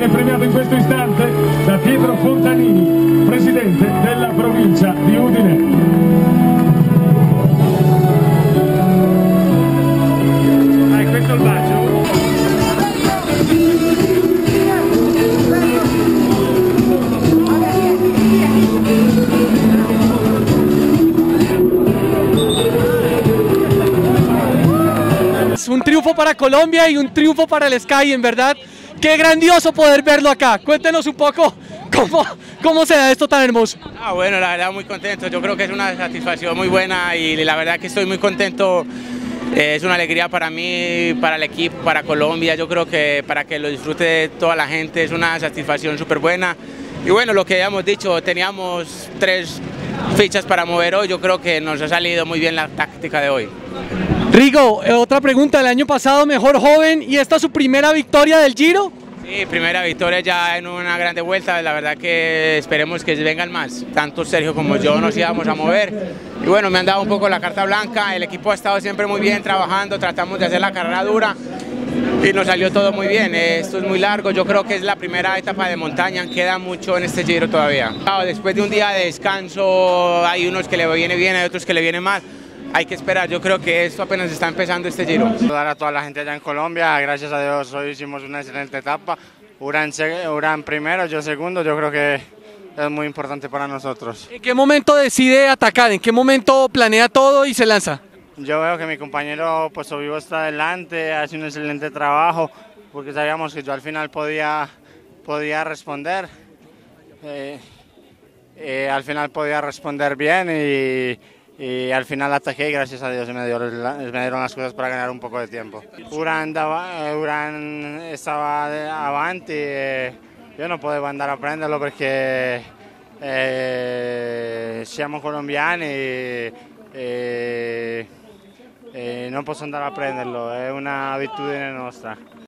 viene premiato in questo istante da Pietro Fontanini, presidente della provincia di Udine. Questo è il bacio. Un triunfo para Colombia y un triunfo para el Sky, en verdad. Qué grandioso poder verlo acá. Cuéntenos un poco cómo se da esto tan hermoso. Bueno, la verdad muy contento. Yo creo que es una satisfacción muy buena y la verdad que estoy muy contento. Es una alegría para mí, para el equipo, para Colombia. Yo creo que para que lo disfrute toda la gente es una satisfacción súper buena. Y bueno, lo que habíamos dicho, teníamos 3 fichas para mover hoy. Yo creo que nos ha salido muy bien la táctica de hoy. Rigo, otra pregunta, el año pasado mejor joven y esta es su primera victoria del Giro. Sí, primera victoria ya en una grande vuelta, la verdad que esperemos que vengan más, tanto Sergio como yo nos íbamos a mover y bueno, me han dado un poco la carta blanca, el equipo ha estado siempre muy bien trabajando, tratamos de hacer la carrera dura y nos salió todo muy bien. Esto es muy largo, yo creo que es la primera etapa de montaña, queda mucho en este Giro todavía. Después de un día de descanso hay unos que le viene bien, hay otros que le viene mal. Hay que esperar, yo creo que esto apenas está empezando este Giro. Saludar a toda la gente allá en Colombia, gracias a Dios hoy hicimos una excelente etapa. Urán primero, yo segundo, yo creo que es muy importante para nosotros. ¿En qué momento decide atacar? ¿En qué momento planea todo y se lanza? Yo veo que mi compañero Puesto Vivo está adelante, hace un excelente trabajo, porque sabíamos que yo al final podía responder. Al final podía responder bien y al final ataqué y gracias a Dios me dieron las cosas para ganar un poco de tiempo. Urán estaba avanti io non potevo andare a prenderlo perché siamo colombiani e non posso andare a prenderlo, è una abitudine nostra.